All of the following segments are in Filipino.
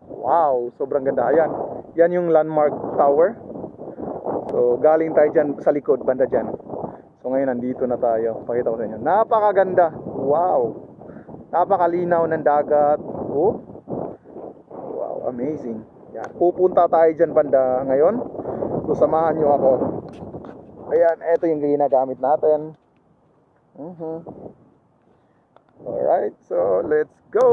Wow, sobrang ganda. Ayan, yan yung landmark tower. So galing tayo dyan sa likod, banda dyan. So ngayon nandito na tayo. Pakita ko sa inyo. Napakaganda. Wow. Napakalinaw ng dagat. Oh. Wow, amazing. Yan. Pupunta tayo dyan banda ngayon. So samahan nyo ako. Ayan, eto yung ginagamit natin. Alright, so let's go.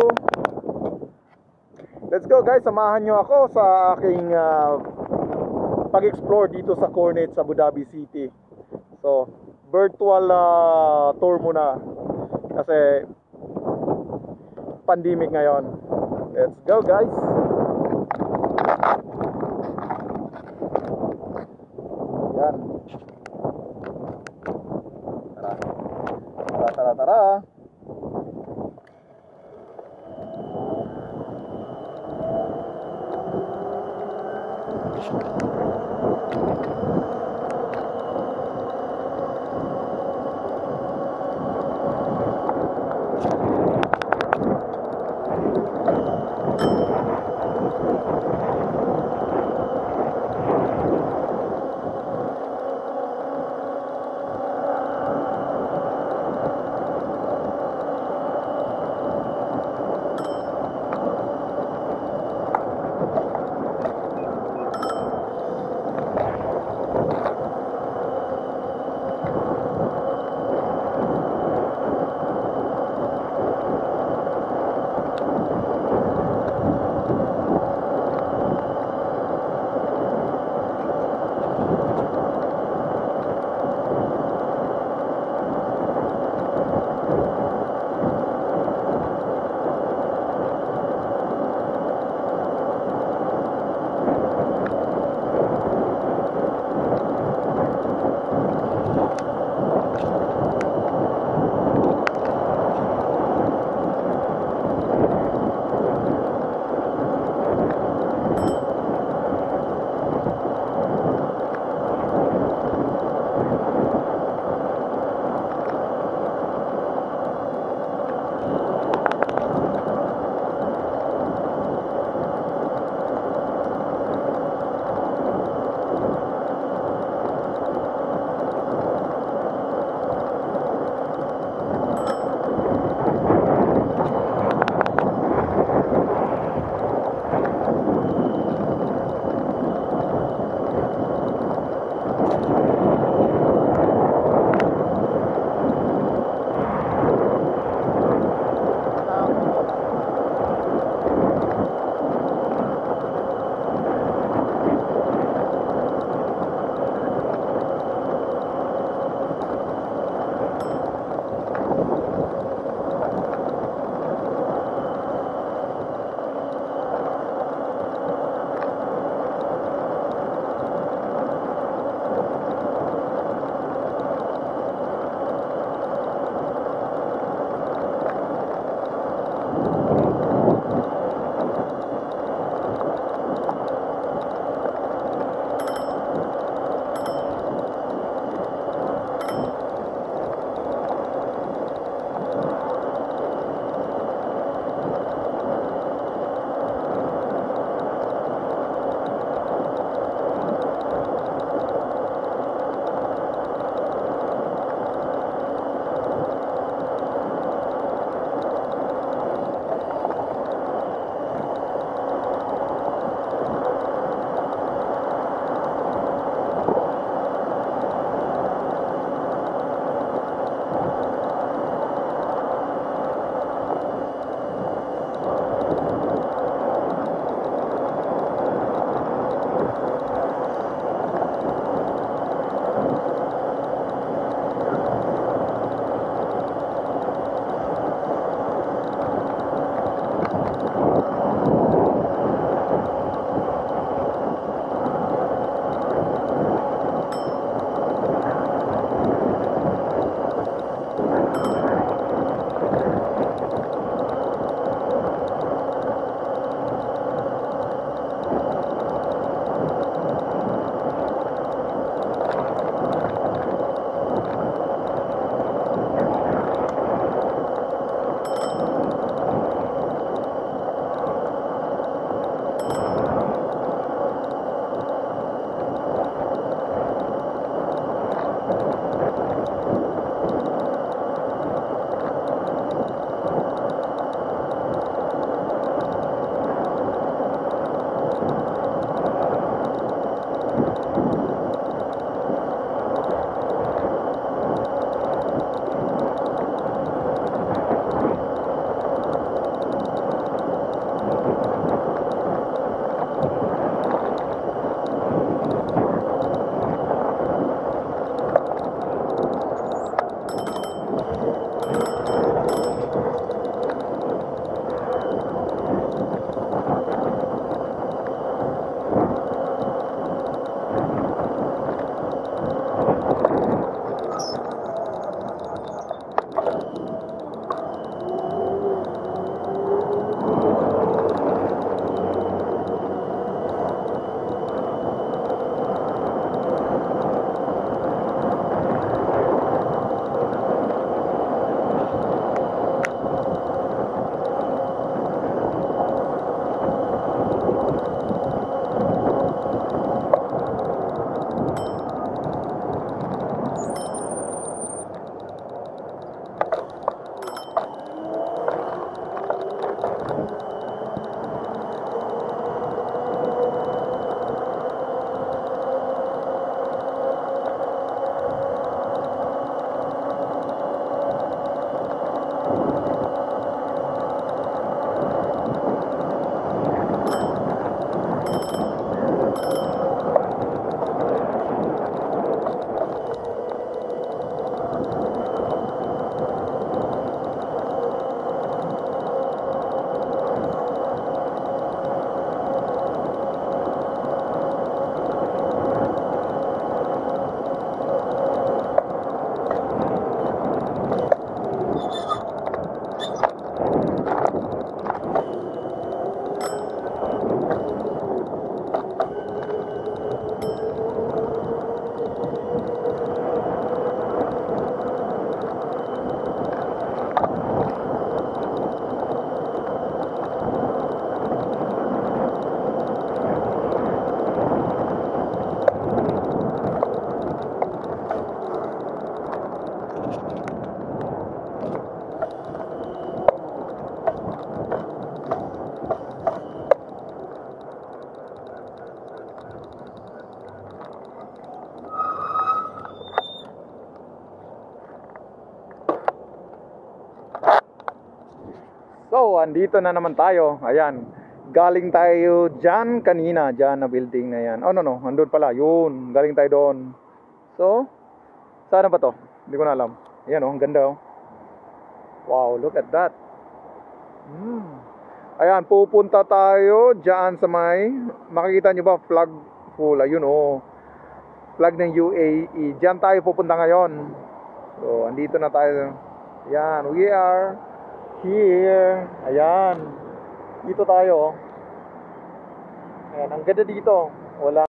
Let's go guys, samahan nyo ako sa aking pag-explore dito sa Cornet sa Abu Dhabi City. So, virtual tour muna kasi pandemic ngayon. Let's go guys. Yan. Tara. andito na naman tayo. Ayan. Galing tayo dyan kanina. Dyan na building na yan. Oh, no. Andun pala. Yun. Galing tayo doon. So, saan ba to? Hindi ko na alam. Ayan oh, ang ganda oh. Wow, look at that. Ayan, pupunta tayo dyan sa may, makikita nyo ba flag full? Ayun oh, flag ng UAE. Dyan tayo pupunta ngayon. So, andito na tayo. Ayan, we are here. Ayan, dito tayo. Ayan, ang ganda dito. Wala